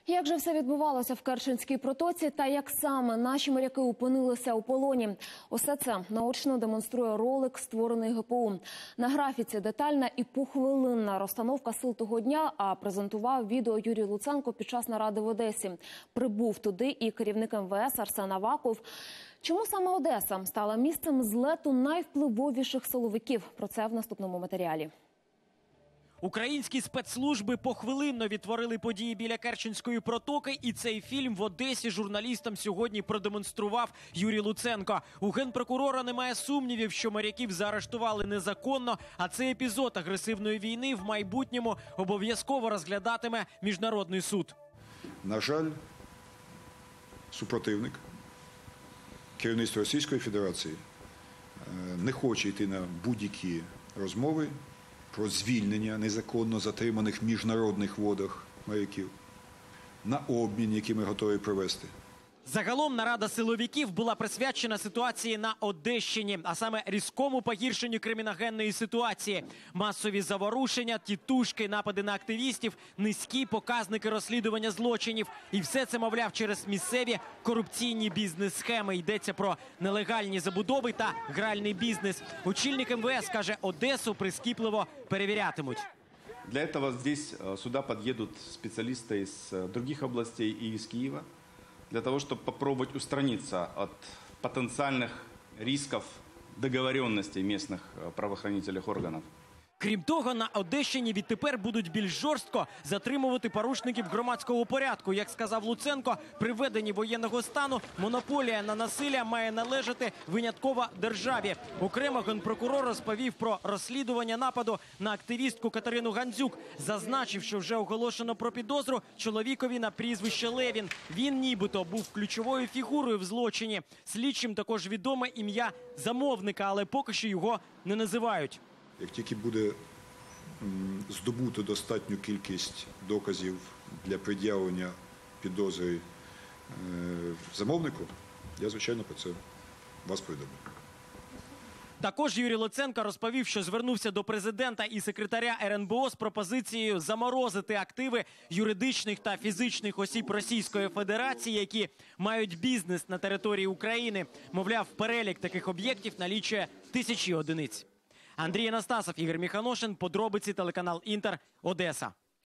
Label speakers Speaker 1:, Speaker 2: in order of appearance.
Speaker 1: Як же все відбувалося в Керченській протоці та як саме наші моряки опинилися у полоні? Усе це наочно демонструє ролик, створений ГПУ. На графіці детальна і похвилинна розстановка сил того дня, а презентував відео Юрій Луценко під час наради в Одесі. Прибув туди і керівник МВС Арсен Аваков. Чому саме Одеса стала місцем злету найвпливовіших силовиків? Про це в наступному матеріалі.
Speaker 2: Українські спецслужби похвилинно відтворили події біля Керченської протоки, і цей фільм в Одесі журналістам сьогодні продемонстрував Юрій Луценко. У генпрокурора немає сумнівів, що моряків заарештували незаконно, а цей епізод агресивної війни в майбутньому обов'язково розглядатиме Міжнародний суд.
Speaker 3: На жаль, супротивник, керівництво Російської Федерації не хоче йти на будь-які розмови про звільнення незаконно затриманих в міжнародних водах моряків, на обмін, який ми готові провести.
Speaker 2: Загалом нарада силовиків була присвячена ситуації на Одещині, а саме різкому погіршенню криміногенної ситуації. Масові заворушення, тітушки, напади на активістів, низькі показники розслідування злочинів. І все це, мовляв, через місцеві корупційні бізнес-схеми. Йдеться про нелегальні забудови та гральний бізнес. Очільник МВС каже, Одесу прискіпливо перевірятимуть.
Speaker 4: Для этого здесь сюда подъедут специалисты из других областей и из Киева, для того, чтобы попробовать устраниться от потенциальных рисков договоренностей местных правоохранительных органов.
Speaker 2: Крім того, на Одещині відтепер будуть більш жорстко затримувати порушників громадського порядку. Як сказав Луценко, при введенні воєнного стану монополія на насилля має належати винятково державі. Окремо генпрокурор розповів про розслідування нападу на активістку Катерину Гандзюк. Зазначив, що вже оголошено про підозру чоловікові на прізвище Левін. Він нібито був ключовою фігурою в злочині. Слідчим також відоме ім'я замовника, але поки що його не називають.
Speaker 3: Як тільки буде здобуто достатню кількість доказів для пред'явлення підозри замовнику, я, звичайно, про це вас повідомлю.
Speaker 2: Також Юрій Луценко розповів, що звернувся до президента і секретаря РНБО з пропозицією заморозити активи юридичних та фізичних осіб Російської Федерації, які мають бізнес на території України. Мовляв, перелік таких об'єктів налічує тисячі одиниць. Андрій Анастасов, Ігор Міханошин, подробиці, телеканал Інтер, Одеса.